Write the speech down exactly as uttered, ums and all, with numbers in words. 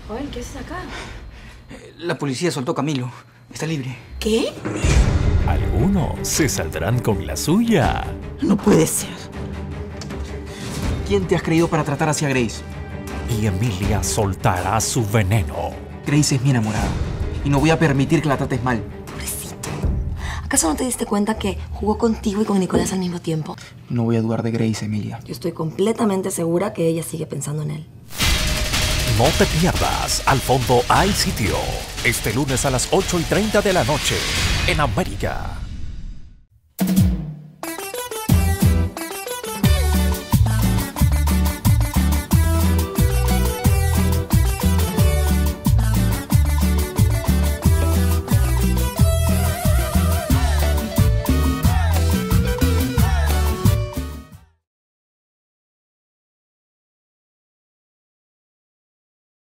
Joel, ¿qué haces acá? La policía soltó a Camilo. Está libre. ¿Qué? Algunos se saldrán con la suya. No puede ser. ¿Quién te has creído para tratar así a Grace? Y Emilia soltará su veneno. Grace es mi enamorada. Y no voy a permitir que la trates mal. Pobrecito. ¿Acaso no te diste cuenta que jugó contigo y con Nicolás al mismo tiempo? No voy a dudar de Grace, Emilia. Yo estoy completamente segura que ella sigue pensando en él. No te pierdas Al fondo hay sitio. Este lunes a las ocho y treinta de la noche en América.